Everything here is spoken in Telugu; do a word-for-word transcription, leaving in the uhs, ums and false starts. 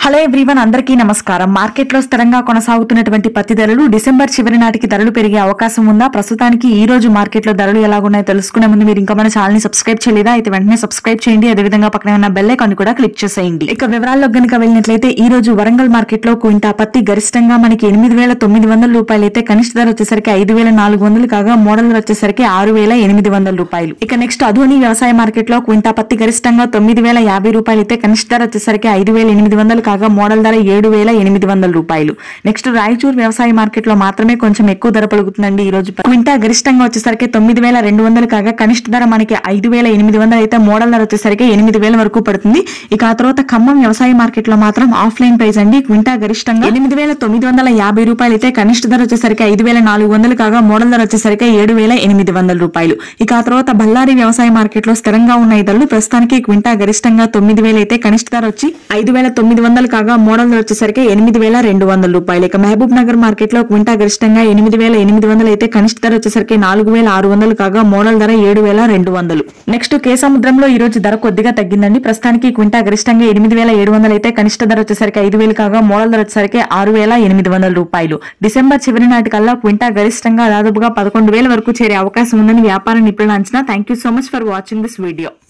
హలో ఎవ్రీవన్, అందరికీ నమస్కారం. మార్కెట్ లో స్థిరంగా కొనసాగుతున్నటువంటి పత్తి ధరలు డిసెంబర్ చివరి నాటికి ధరలు పెరిగే అవకాశం ఉందా? ప్రస్తుతానికి ఈ రోజు మార్కెట్ లో ధరలు ఎలాగున్నాయో తెలుసుకునే ముందు మీరు ఇంకా మన ఛానల్ ని సబ్స్క్రైబ్ చేయలేదా? అయితే వెంటనే సబ్స్క్రైబ్ చేయండి. అదేవిధంగా పక్కనే ఉన్న బెల్ ఐకాన్ కూడా క్లిక్ చేసేయండి. ఇక వివరాల్లో గనుక వెళ్ళినట్లయితే ఈ రోజు వరంగల్ మార్కెట్ లో క్వింటా పత్తి గరిష్టంగా మనకి ఎనిమిది వేల తొమ్మిది వందల రూపాయలు అయితే, కనిష్ట ధర వచ్చేసరికి ఐదు వేల నాలుగు వందలు కాగా మోడల్ ధర వచ్చేసరికి ఆరు వేల ఎనిమిది వందల రూపాయలు. ఇక నెక్స్ట్ అధోని వ్యవసాయ మార్కెట్ లో క్వింటా పత్తి గరిష్టంగా తొమ్మిది వేల యాభై రూపాయలు అయితే, కనిష్ట ధర వచ్చేసరికి ఐదు వేల ఎనిమిది వందలు కాగా మోడల్ ధర ఏడు వేల ఎనిమిది వందల రూపాయలు. నెక్స్ట్ రాయచూర్ వ్యవసాయ మార్కెట్ లో మాత్రమే కొంచెం ఎక్కువ ధర పలుకుతుందండి. ఈ రోజు క్వింటా గరిష్టంగా వచ్చేసరికి తొమ్మిది వేల రెండు వందలు కాగా కనిష్ట ధర మనకి ఐదు వేల ఎనిమిది వందలు అయితే, మోడల్ ధర వచ్చేసరికి ఎనిమిది వేల వరకు పడుతుంది. ఇక ఆ తర్వాత ఖమ్మం వ్యవసాయ మార్కెట్ లో మాత్రం ఆఫ్లైన్ ప్రైస్ అండి. క్వింటా గరిష్టంగా ఎనిమిది వేల తొమ్మిది వందల యాభై రూపాయలు అయితే, కనిష్ట ధర వచ్చేసరికి ఐదు వేల నాలుగు వందలు కాగా మోడల్ ధర వచ్చేసరికి ఏడు వేల ఎనిమిది వందల రూపాయలు. ఇక ఆ తర్వాత బళ్ళారి వ్యవసాయ మార్కెట్ లో స్థిరంగా ఉన్న ఈ ధరలు ప్రస్తుతానికి క్వింటా గరిష్టంగా తొమ్మిది వేలు అయితే, కనిష్ట ధర వచ్చి ఐదు వేల తొమ్మిది వందలు కాగా మోడల్ ధర వచ్చేసరికి ఎనిమిది వేల రెండు వందల రూపాయలు. ఇక మహబూబ్ నగర్ మార్కెట్ లో క్వింటా గరిష్టంగా ఎనిమిది వేల ఎనిమిది వందలు అయితే, కనిష్ట ధర వచ్చేసరికి నాలుగు వేల ఆరు వందలు కాగా మోడల్ ధర ఏడు వేల రెండు వందలు. నెక్స్ట్ కేసముద్రంలో ఈ రోజు ధర కొద్దిగా తగ్గిందండి. ప్రస్తుతానికి క్వింటా గరిష్టంగా ఎనిమిది వేల ఏడు వందలు అయితే, కనిష్ట ధర వచ్చేసరికి ఐదు వేలు కాగా మోడల్ ధర వచ్చేసరికి ఆరు వేల ఎనిమిది వందల రూపాయలు. డిసెంబర్ చివరి నాటికల్లా క్వింటా గరిష్టంగా దాదాపుగా పదకొండు వేల వరకు చేరే అవకాశం ఉందని వ్యాపార నిపుణుల అంచనా. Thank you so much for watching this video.